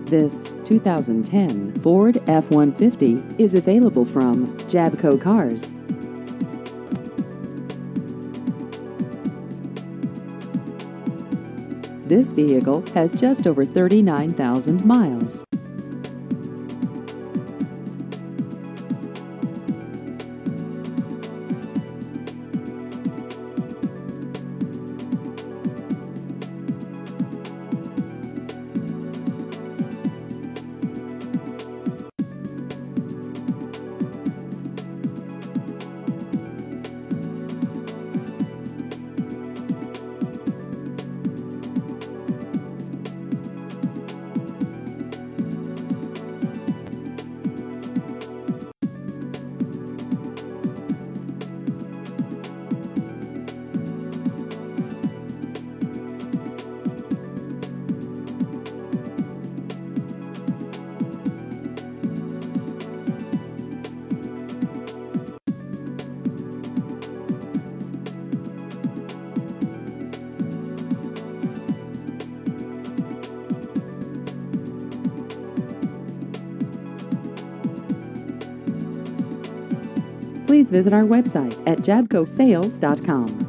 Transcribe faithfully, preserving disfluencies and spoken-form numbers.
This two thousand ten Ford F one fifty is available from Jabco Cars. This vehicle has just over thirty-nine thousand miles. Please visit our website at jabco sales dot com.